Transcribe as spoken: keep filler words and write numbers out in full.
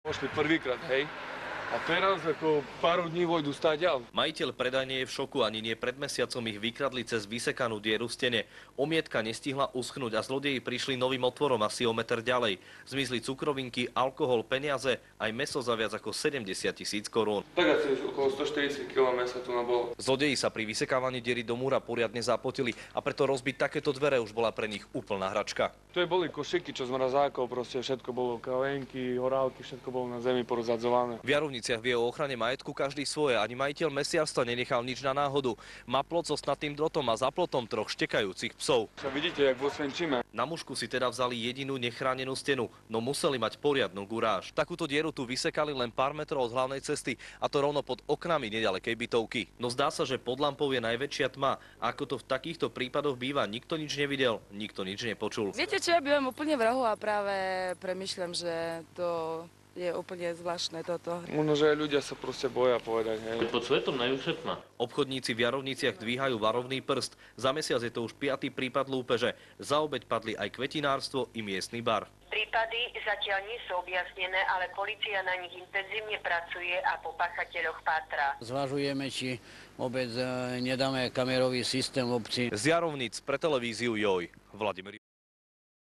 Pošli prvýkrát, hej. A teraz ako pár dní vojdu stáť ďal. Majiteľ predajne je v šoku, ani nie pred mesiacom ich vykradli cez vysekanú dieru v stene. Omietka nestihla uschnúť a zlodeji prišli novým otvorom asi o meter ďalej. Zmizli cukrovinky, alkohol, peniaze, aj mäso za viac ako sedemdesiat tisíc korún. Tak asi okolo stoštyridsať kilogramov mäsa tu nabolo. Zlodeji sa pri vysekávaní diery do múra poriadne zapotili a preto rozbiť takéto dvere už bola pre nich úplná hračka. To boli košiky, čo z mrazákov, proste všetko bolo kavenky, horálky, všetko bolo na zemi porozadzované. V Jarovniciach vie o ochrane majetku každý svoje, ani majiteľ mesiarstva nenechal nič na náhodu. Má plot so snatým drotom a za plotom troch štekajúcich psov. Čo vidíte, jak vo Svenčime. Na mužku si teda vzali jedinú nechránenú stenu, no museli mať poriadnu guráž. Takúto dieru tu vysekali len pár metrov od hlavnej cesty, a to rovno pod oknami nedalekej bytovky. No zdá sa, že pod lampou je najväčšia tma. A ako to v takýchto prípadoch býva, nikto nič nevidel, nikto nič nepočul. Viete čo, ja bývam úplne v rohu a práve premyšľam, že to je úplne zvláštne toto. Možno, že ľudia sa proste boja povedať, hej. Pod svetom najvyššia tma. Obchodníci v Jarovniciach dvíhajú varovný prst. Za mesiac je to už piaty prípad lúpeže. Za obeť padli aj kvetinárstvo i miestny bar. Prípady zatiaľ nie sú objasnené, ale polícia na nich intenzívne pracuje a po páchateľoch pátra. Zvažujeme, či vôbec nedáme kamerový systém v obci. Z Jarovnic pre televíziu Joj. Vladimír